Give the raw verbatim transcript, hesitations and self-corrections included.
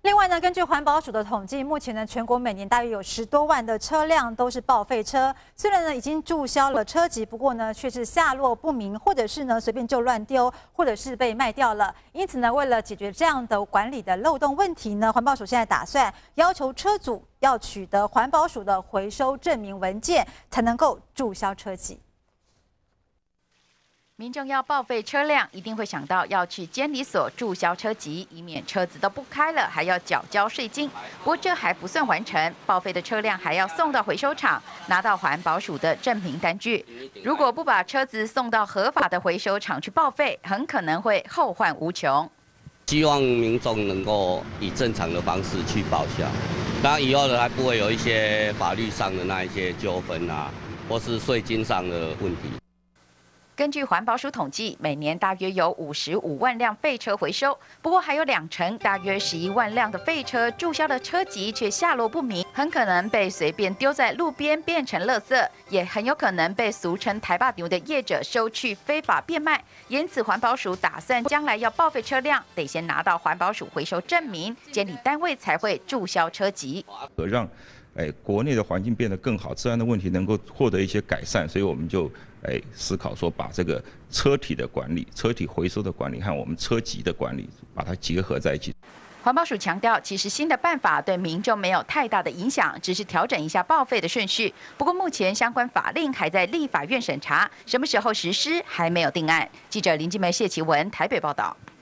另外呢，根据环保署的统计，目前呢，全国每年大约有十多万的车辆都是报废车。虽然呢已经注销了车籍，不过呢却是下落不明，或者是呢随便就乱丢，或者是被卖掉了。因此呢，为了解决这样的管理的漏洞问题呢，环保署现在打算要求车主要取得环保署的回收证明文件，才能够注销车籍。 民众要报废车辆，一定会想到要去监理所注销车籍，以免车子都不开了，还要缴交税金。不过这还不算完成，报废的车辆还要送到回收厂，拿到环保署的证明单据。如果不把车子送到合法的回收厂去报废，很可能会后患无穷。 希望民众能够以正常的方式去报销，那以后呢，还不会有一些法律上的那一些纠纷啊，或是税金上的问题。 根据环保署统计，每年大约有五十五万辆废车回收，不过还有两成，大约十一万辆的废车注销的车籍却下落不明，很可能被随便丢在路边变成垃圾，也很有可能被俗称台霸牛的业者收去非法变卖。因此，环保署打算将来要报废车辆，得先拿到环保署回收证明，监理单位才会注销车籍。 让 哎，国内的环境变得更好，治安的问题能够获得一些改善，所以我们就哎思考说，把这个车体的管理、车体回收的管理和我们车籍的管理，把它结合在一起。 环保署强调，其实新的办法对民众没有太大的影响，只是调整一下报废的顺序。不过目前相关法令还在立法院审查，什么时候实施还没有定案。记者林静梅、谢奇文台北报道。